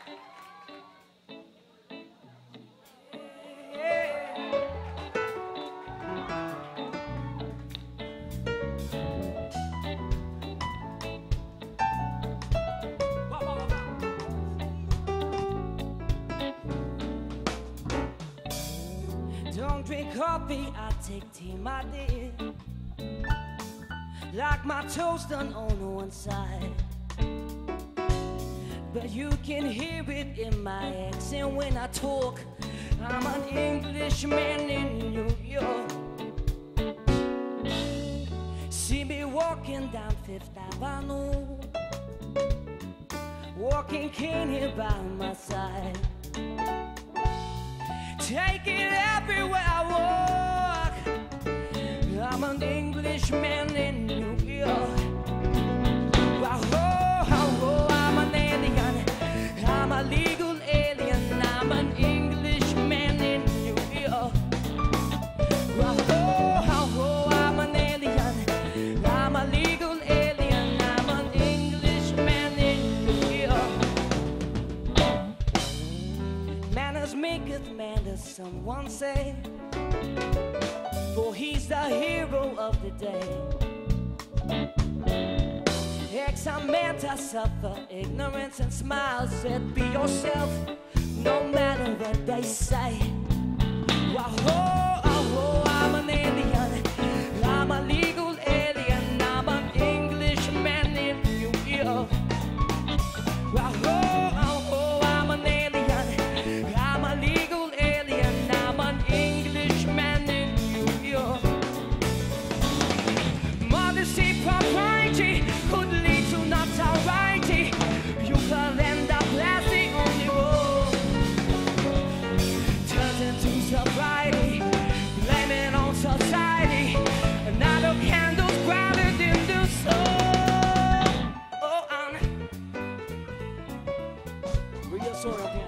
Don't drink coffee, I take tea, my dear. Like my toast done on one side, but you can hear it in my accent when I talk. I'm an Englishman in New York. See me walking down Fifth Avenue, walking cane here by my side. Take it everywhere I walk. I'm an Englishman in New York. I'm an alien. I'm a legal alien. I'm an Englishman in New York. I'm an alien. I'm a legal alien. I'm an Englishman in New York. Manners maketh manners, someone say, for he's the hero of the day. Hexamenta suffer ignorance and smiles. Said be yourself, no matter what they say. I'm an alien. I'm a legal alien. I'm an Englishman in New York. I'm an alien. I'm a legal alien. I'm an Englishman in New York. Modesty, propriety could lead to notoriety. You could end up as the only road. Turns into sobriety, blaming on society. Another candle's grounded in the soul. Real sword up here.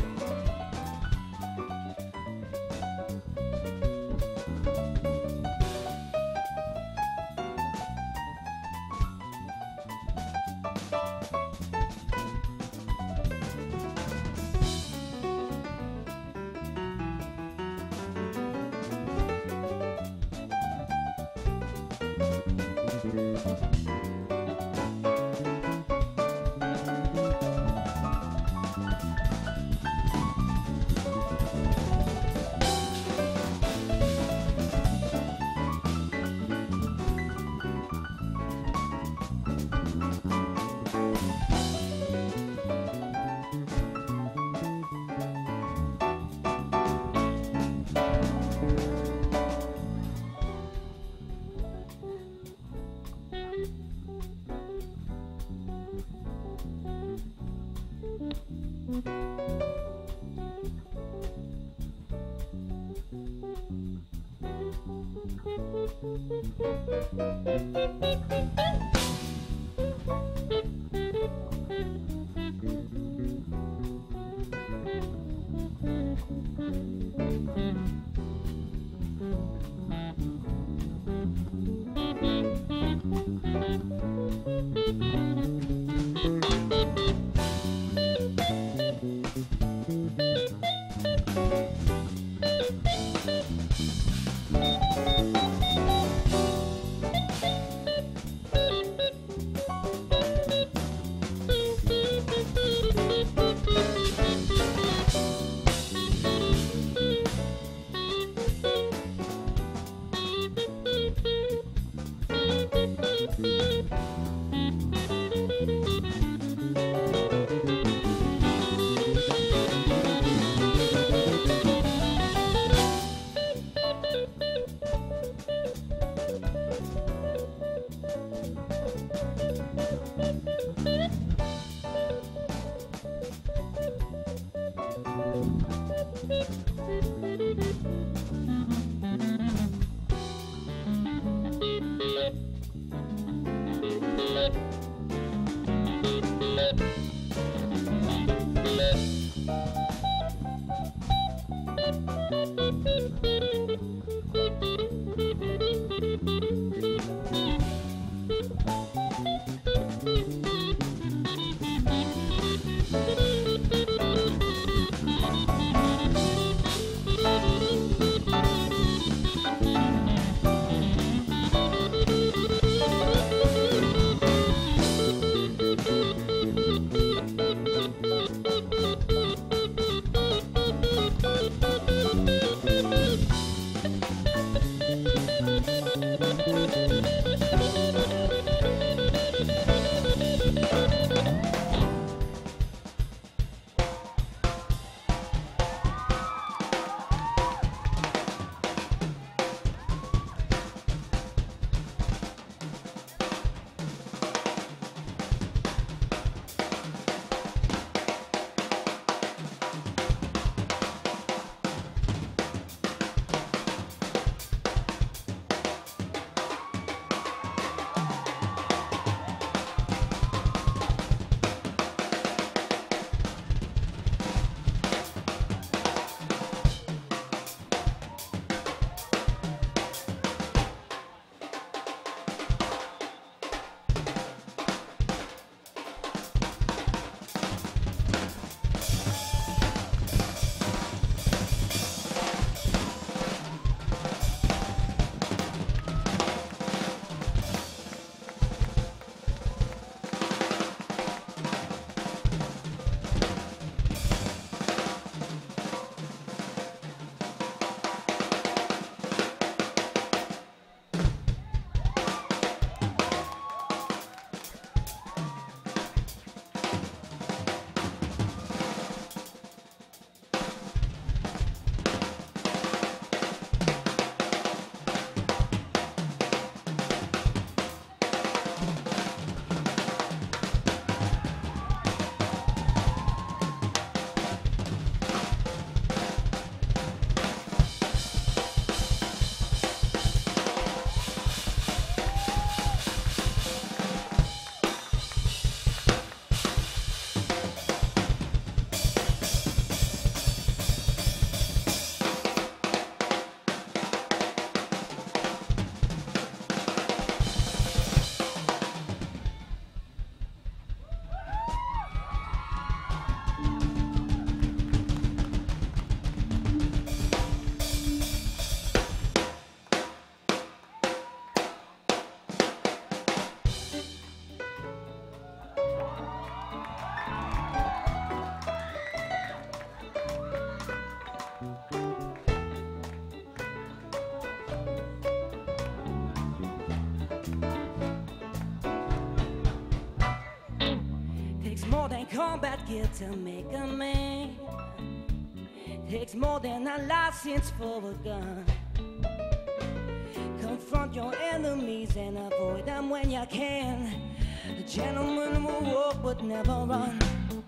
combat gear to make a man. Takes more than a license for a gun. Confront your enemies and avoid them when you can. The gentleman will walk but never run.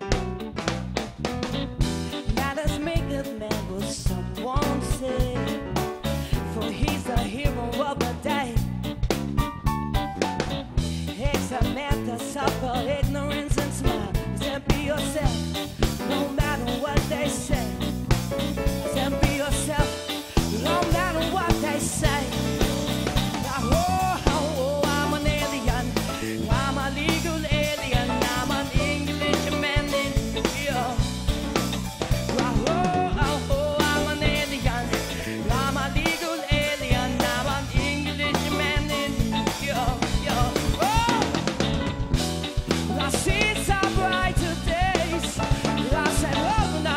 Manners maketh man, will someone say, for he's the hero of the day. Takes a man to suffer ignorance and smile. Said be yourself, no matter what they say. Said be yourself, no matter what they say. I'm an alien, I'm a legal alien, I'm an Englishman in here. I'm an alien, I'm a legal alien, I'm an Englishman in here. I see some brighter days. I said, oh no,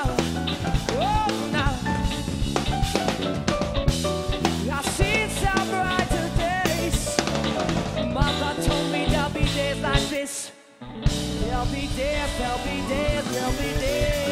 I see some brighter days. Mother told me there'll be days like this. There'll be days, there'll be days, there'll be days.